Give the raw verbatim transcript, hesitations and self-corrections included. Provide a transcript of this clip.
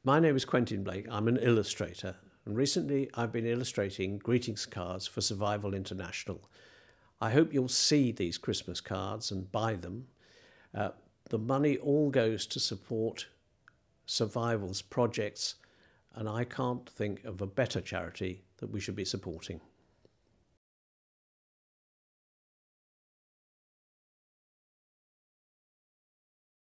My name is Quentin Blake. I'm an illustrator, and recently I've been illustrating greetings cards for Survival International. I hope you'll see these Christmas cards and buy them. Uh, the money all goes to support Survival's projects, and I can't think of a better charity that we should be supporting.